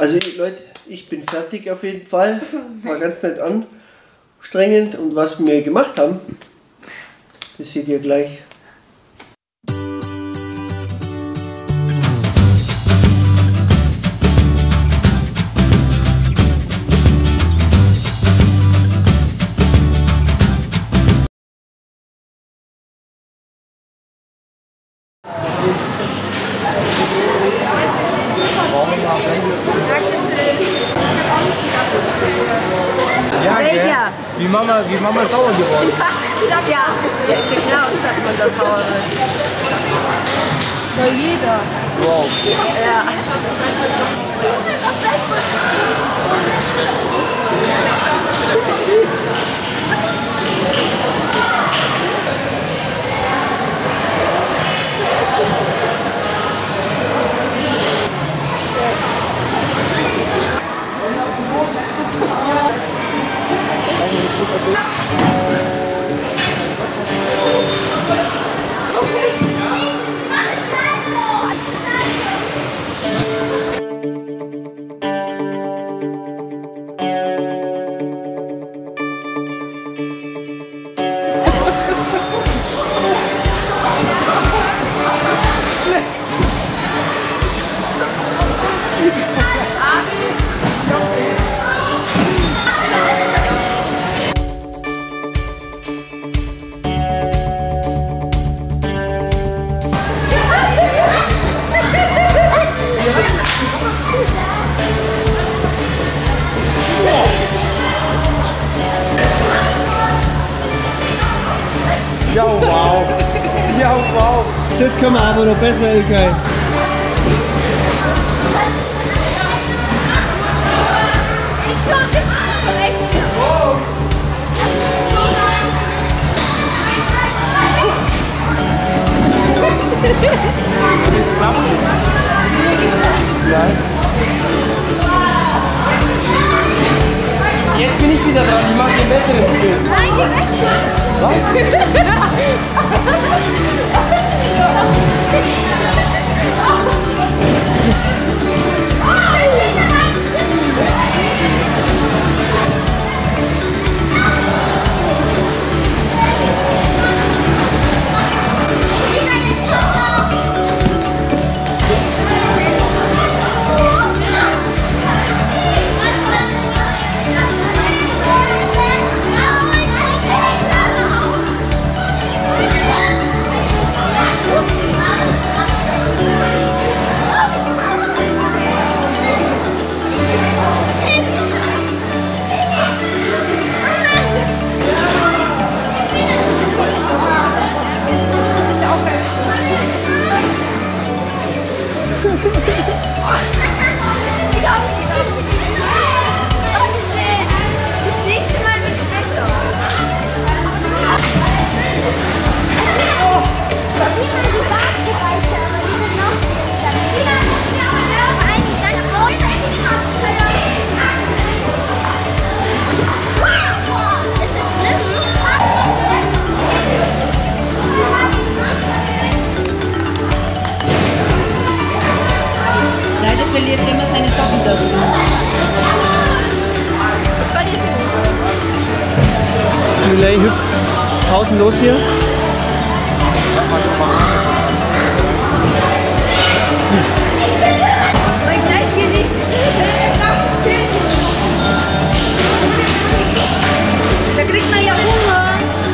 Also Leute, ich bin fertig auf jeden Fall. War ganz nett anstrengend. Und was wir gemacht haben, das seht ihr gleich. Ja, welcher? Wie Mama sauer geworden. Ja, ist ja klar, dass man das sauer wird. Soll jeder. Wow. Ja. Ja, wow. Ja, wow. Das können wir aber noch besser, Ilkay. Ist klar? Ja. Jetzt bin ich wieder dran, ich mache den besseren Skill. Nein, geh weg! Verliert immer seine Socken dazu. Ich verliere sie nicht. Miley hüpft pausenlos hier. Mein Gleichgewicht. Da kriegt man ja Hunger.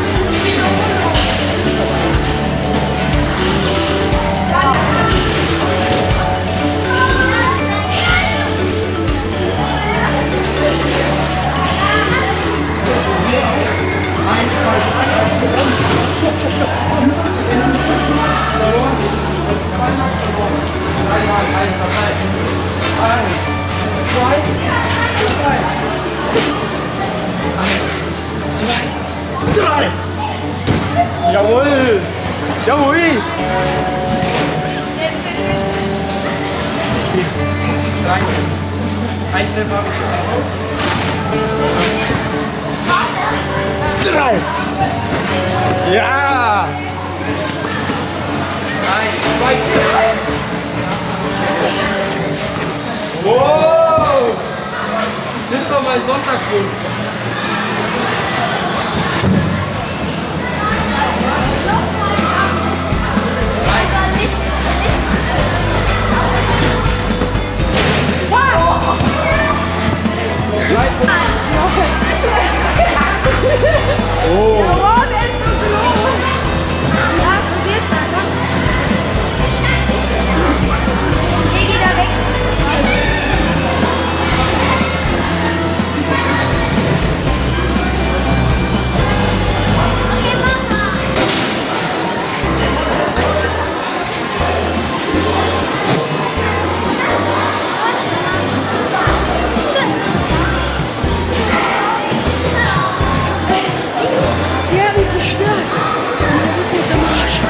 Jawohl! Jawohl! Drei. Ein Treffer habe ich. Drei! Ja! Eins, zwei, drei! Wow! war mein Sonntagswunsch. Oh, der ist so groß. Ja, probier's mal, komm. Hier geht er weg. Okay, Mama. Ja, wie viel stark. Der ist am Arsch.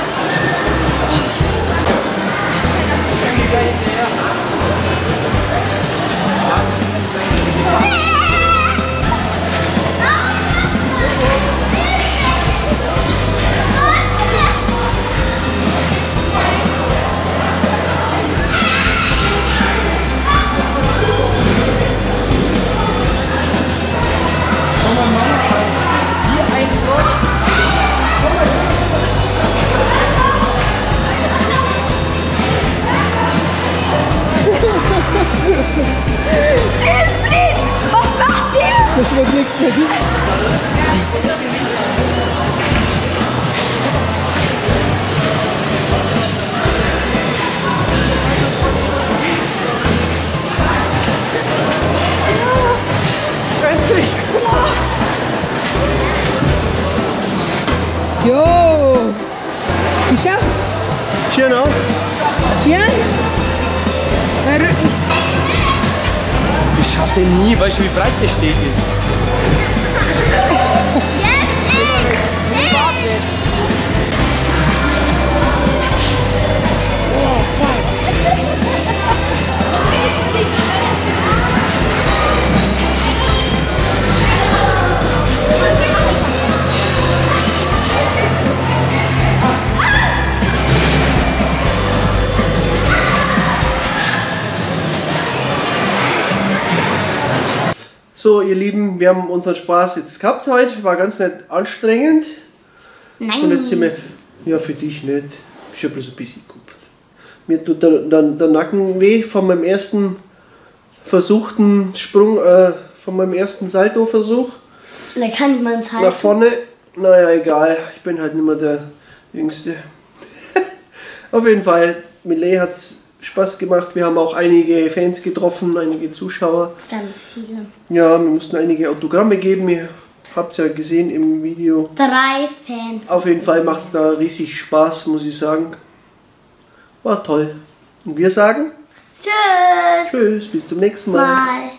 Was macht der? Das wird nichts mehr. Endlich! Jo! Geschafft? Genau. Tja? Ich schaff den nie, weißt du, wie breit der Steg ist? Oh, fast. So, ihr Lieben, wir haben unseren Spaß jetzt gehabt heute. War ganz nett anstrengend. Nein. Und jetzt sind wir, ja, für dich nicht. Ich habe bloß ein bisschen gekupft. Mir tut der Nacken weh von meinem ersten versuchten Sprung, von meinem ersten Salto-Versuch. Da kann ich mal ins Nach vorne. Naja, egal. Ich bin halt nicht mehr der Jüngste. Auf jeden Fall, Millet hat es Spaß gemacht. Wir haben auch einige Fans getroffen, einige Zuschauer. Ganz viele. Ja, wir mussten einige Autogramme geben. Ihr habt es ja gesehen im Video. 3 Fans. Auf jeden Fall macht es da riesig Spaß, muss ich sagen. War toll. Und wir sagen Tschüss. Tschüss, bis zum nächsten Mal. Bye.